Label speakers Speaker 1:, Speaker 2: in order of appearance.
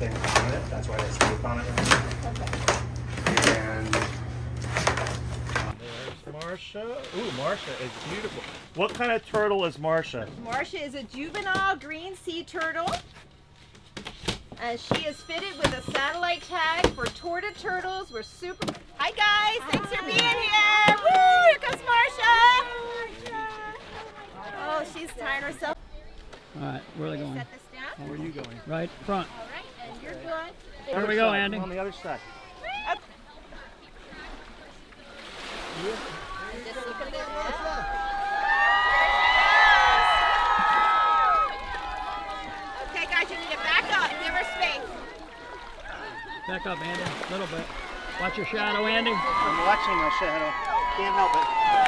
Speaker 1: things on it. That's why they sleep on it right now.
Speaker 2: Okay.
Speaker 1: And
Speaker 3: there's Marsha. Ooh, Marsha is beautiful. What kind of turtle is Marsha?
Speaker 2: Marsha is a juvenile green sea turtle. And she is fitted with a satellite tag for torta turtles. We're super. Hi guys, thanks for being here. Woo! Here comes Marsha. Oh, she's tying herself.
Speaker 4: All right, where are they going?
Speaker 2: Set this down.
Speaker 3: Where are you going?
Speaker 4: Right front.
Speaker 2: All right, and you're good.
Speaker 4: Where do we go, Andy?
Speaker 3: On the other side.
Speaker 2: Up. Just look at this. Okay, guys, you need to back up. Give her space.
Speaker 4: Back up, Andy. A little bit. Watch your shadow, Andy.
Speaker 3: I'm watching my shadow. Can't help it.